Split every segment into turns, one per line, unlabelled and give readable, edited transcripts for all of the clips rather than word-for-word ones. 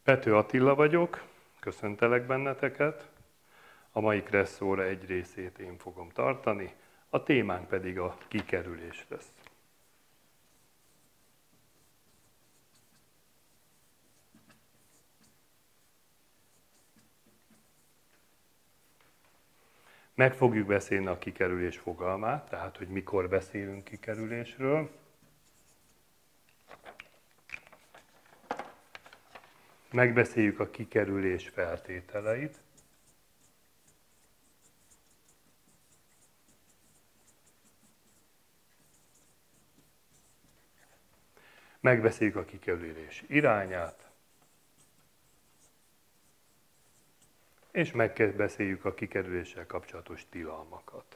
Pető Attila vagyok, köszöntelek benneteket. A mai kresszóra egy részét én fogom tartani, a témánk pedig a kikerülés lesz. Meg fogjuk beszélni a kikerülés fogalmát, tehát hogy mikor beszélünk kikerülésről. Megbeszéljük a kikerülés feltételeit. Megbeszéljük a kikerülés irányát. És megbeszéljük a kikerüléssel kapcsolatos tilalmakat.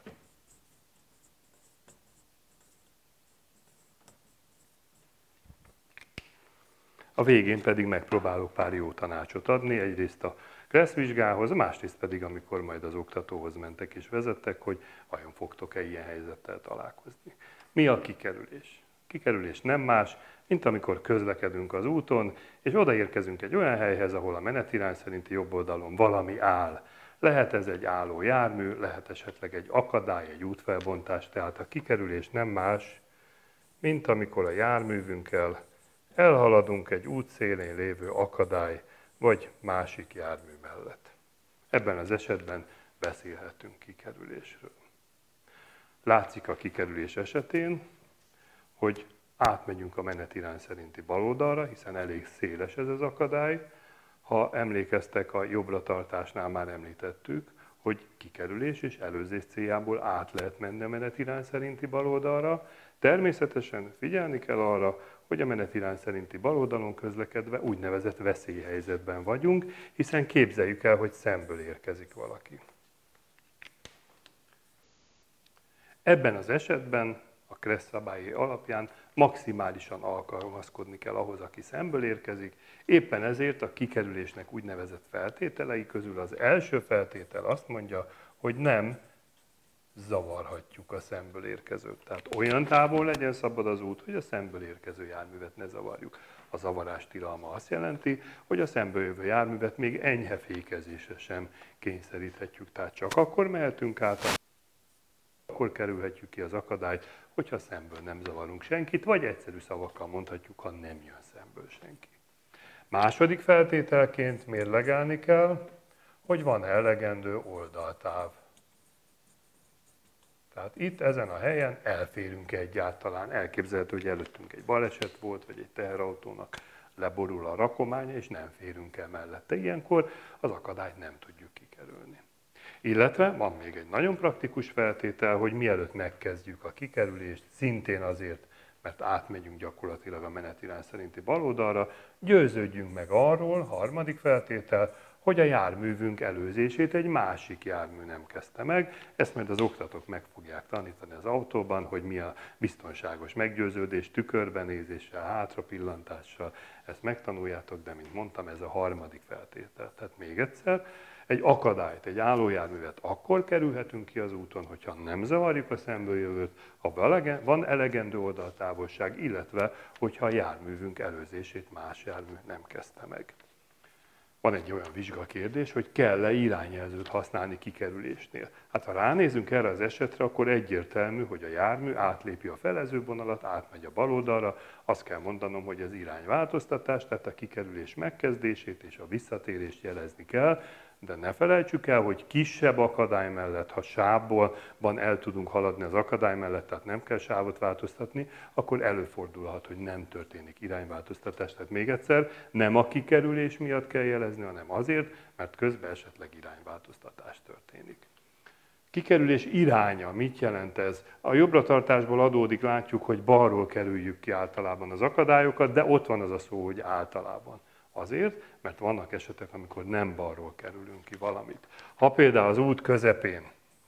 A végén pedig megpróbálok pár jó tanácsot adni, egyrészt a kresszvizsgához, másrészt pedig, amikor majd az oktatóhoz mentek és vezettek, hogy vajon fogtok-e ilyen helyzettel találkozni. Mi a kikerülés? Kikerülés nem más, mint amikor közlekedünk az úton, és odaérkezünk egy olyan helyhez, ahol a menetirány szerinti jobb oldalon valami áll. Lehet ez egy álló jármű, lehet esetleg egy akadály, egy útfelbontás, tehát a kikerülés nem más, mint amikor a járművünkkel elhaladunk egy útszélén lévő akadály vagy másik jármű mellett. Ebben az esetben beszélhetünk kikerülésről. Látszik a kikerülés esetén, hogy átmegyünk a menetirány szerinti bal oldalra, hiszen elég széles ez az akadály. Ha emlékeztek, a jobbra tartásnál már említettük, hogy kikerülés és előzés céljából át lehet menni a menetirány szerinti bal oldalra. Természetesen figyelni kell arra, hogy a menetirány szerinti bal oldalon közlekedve úgynevezett veszélyhelyzetben vagyunk, hiszen képzeljük el, hogy szemből érkezik valaki. Ebben az esetben a kressz szabályai alapján maximálisan alkalmazkodni kell ahhoz, aki szemből érkezik. Éppen ezért a kikerülésnek úgynevezett feltételei közül az első feltétel azt mondja, hogy nem zavarhatjuk a szemből érkezőt. Tehát olyan távol legyen szabad az út, hogy a szemből érkező járművet ne zavarjuk. A zavarás tilalma azt jelenti, hogy a szemből jövő járművet még enyhe fékezésre sem kényszeríthetjük. Tehát csak akkor mehetünk át, akkor kerülhetjük ki az akadályt, hogyha szemből nem zavarunk senkit, vagy egyszerű szavakkal mondhatjuk, ha nem jön szemből senki. Második feltételként mérlegelni kell, hogy van elegendő oldaltáv. Tehát itt, ezen a helyen elférünk egyáltalán. Elképzelhető, hogy előttünk egy baleset volt, vagy egy teherautónak leborul a rakománya, és nem férünk el mellette. Ilyenkor az akadályt nem tudjuk kikerülni. Illetve van még egy nagyon praktikus feltétel, hogy mielőtt megkezdjük a kikerülést, szintén azért, mert átmegyünk gyakorlatilag a menetirány szerinti bal oldalra, győződjünk meg arról, harmadik feltétel, hogy a járművünk előzését egy másik jármű nem kezdte meg. Ezt majd az oktatók meg fogják tanítani az autóban, hogy mi a biztonságos meggyőződés, tükörbenézéssel, hátrapillantással. Ezt megtanuljátok, de mint mondtam, ez a harmadik feltétel. Tehát még egyszer, egy akadályt, egy állójárművet akkor kerülhetünk ki az úton, hogyha nem zavarjuk a szemből jövőt, ha van elegendő oldaltávolság, illetve hogyha a járművünk előzését más jármű nem kezdte meg. Van egy olyan vizsgakérdés, hogy kell-e irányjelzőt használni kikerülésnél. Hát ha ránézünk erre az esetre, akkor egyértelmű, hogy a jármű átlépi a felezővonalat, átmegy a bal oldalra. Azt kell mondanom, hogy az irányváltoztatás, tehát a kikerülés megkezdését és a visszatérést jelezni kell, de ne felejtsük el, hogy kisebb akadály mellett, ha sávban el tudunk haladni az akadály mellett, tehát nem kell sávot változtatni, akkor előfordulhat, hogy nem történik irányváltoztatás. Tehát még egyszer, nem a kikerülés miatt kell jelezni, hanem azért, mert közben esetleg irányváltoztatás történik. Kikerülés iránya, mit jelent ez? A jobbra-tartásból adódik, látjuk, hogy balról kerüljük ki általában az akadályokat, de ott van az a szó, hogy általában. Azért, mert vannak esetek, amikor nem balról kerülünk ki valamit. Ha például az út közepén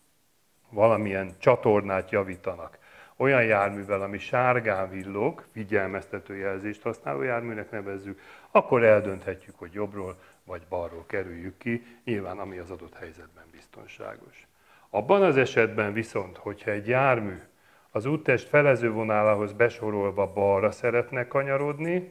valamilyen csatornát javítanak, olyan járművel, ami sárgán villog, figyelmeztető jelzést használó járműnek nevezzük, akkor eldönthetjük, hogy jobbról vagy balról kerüljük ki, nyilván ami az adott helyzetben biztonságos. Abban az esetben viszont, hogyha egy jármű az úttest felezővonalához besorolva balra szeretne kanyarodni,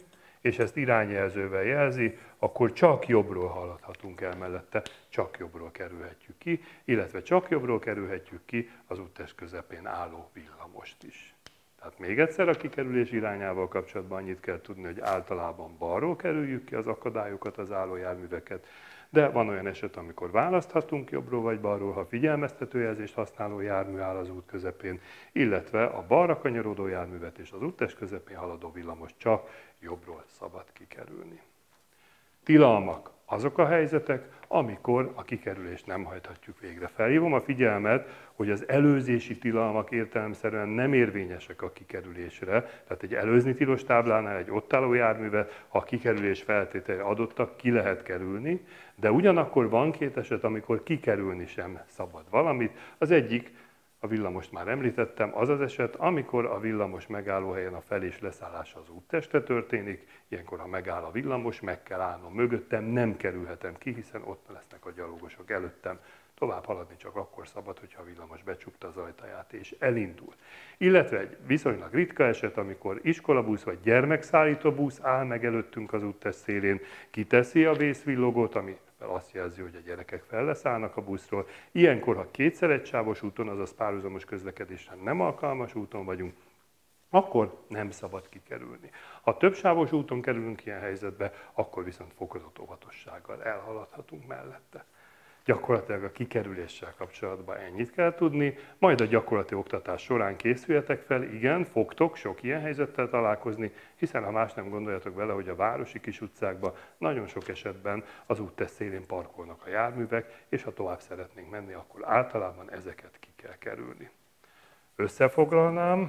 és ezt irányjelzővel jelzi, akkor csak jobbról haladhatunk el mellette, csak jobbról kerülhetjük ki, illetve csak jobbról kerülhetjük ki az úttest közepén álló villamost is. Tehát még egyszer a kikerülés irányával kapcsolatban annyit kell tudni, hogy általában balról kerüljük ki az akadályokat, az álló járműveket, de van olyan eset, amikor választhatunk jobbról vagy balról, ha figyelmeztetőjelzést használó jármű áll az út közepén, illetve a balra kanyarodó járművet és az úttest közepén haladó villamos csak jobbról szabad kikerülni. Tilalmak azok a helyzetek, amikor a kikerülést nem hajthatjuk végre. Felhívom a figyelmet, hogy az előzési tilalmak értelemszerűen nem érvényesek a kikerülésre, tehát egy előzni tilos táblánál egy ott álló járművet, ha a kikerülés feltétele adottak, ki lehet kerülni, de ugyanakkor van két eset, amikor kikerülni sem szabad valamit. Az egyik, a villamost már említettem, az az eset, amikor a villamos megállóhelyen a fel- és leszállás az úttestre történik, ilyenkor, ha megáll a villamos, meg kell állnom mögöttem, nem kerülhetem ki, hiszen ott lesznek a gyalogosok előttem. Tovább haladni csak akkor szabad, hogyha a villamos becsukta az ajtaját és elindul. Illetve egy viszonylag ritka eset, amikor iskolabusz vagy gyermekszállító busz áll meg előttünk az úttest szélén, kiteszi a vészvillogót, ami azt jelzi, hogy a gyerekek felleszállnak a buszról. Ilyenkor, ha kétszer egysávos úton, azaz párhuzamos közlekedésen nem alkalmas úton vagyunk, akkor nem szabad kikerülni. Ha többsávos úton kerülünk ilyen helyzetbe, akkor viszont fokozott óvatossággal elhaladhatunk mellette. Gyakorlatilag a kikerüléssel kapcsolatban ennyit kell tudni, majd a gyakorlati oktatás során készüljetek fel, igen, fogtok sok ilyen helyzettel találkozni, hiszen ha más nem gondoljatok vele, hogy a városi kis utcákban nagyon sok esetben az úttest szélén parkolnak a járművek, és ha tovább szeretnénk menni, akkor általában ezeket ki kell kerülni. Összefoglalnám.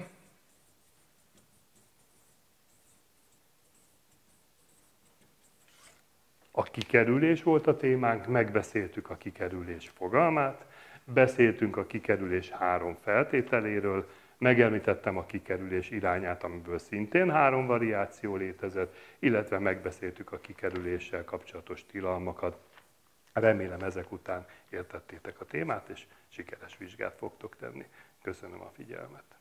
A kikerülés volt a témánk, megbeszéltük a kikerülés fogalmát, beszéltünk a kikerülés 3 feltételéről, megemlítettem a kikerülés irányát, amiből szintén 3 variáció létezett, illetve megbeszéltük a kikerüléssel kapcsolatos tilalmakat. Remélem ezek után értettétek a témát, és sikeres vizsgát fogtok tenni. Köszönöm a figyelmet!